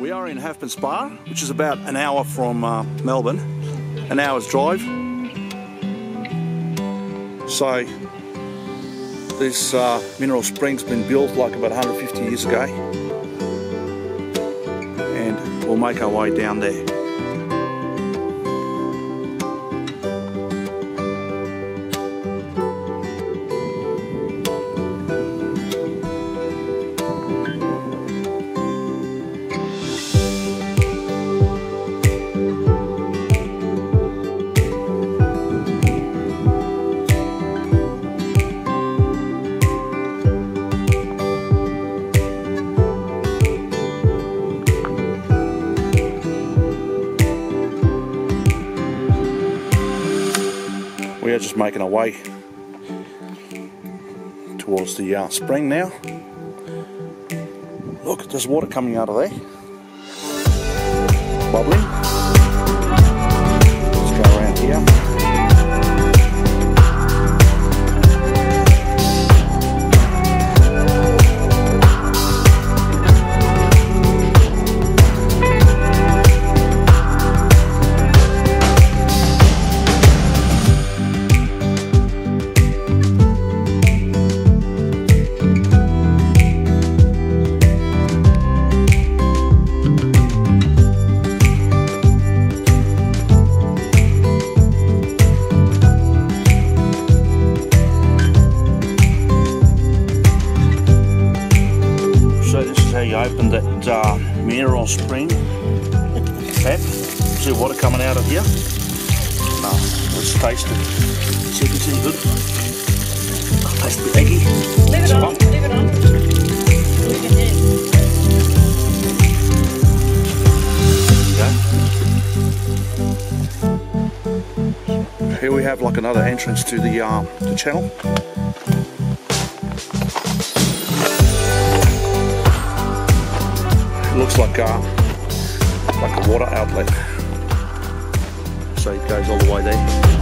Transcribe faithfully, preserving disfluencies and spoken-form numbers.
We are in Halfmoon Spa, which is about an hour from uh, Melbourne, an hour's drive. So this uh, mineral spring's been built like about one hundred fifty years ago, and we'll make our way down there. We are just making our way towards the uh, spring now. Look, there's water coming out of there, bubbling. Let's go around here. You open that uh, mineral spring tap. See water coming out of here. Uh, let's taste it. See if it's any good. Oh, tastes a bit eggy. Leave it on. Leave it on. Leave it in. There you go. Here we have like another entrance to the uh, the channel. It looks like uh, like a water outlet, so it goes all the way there.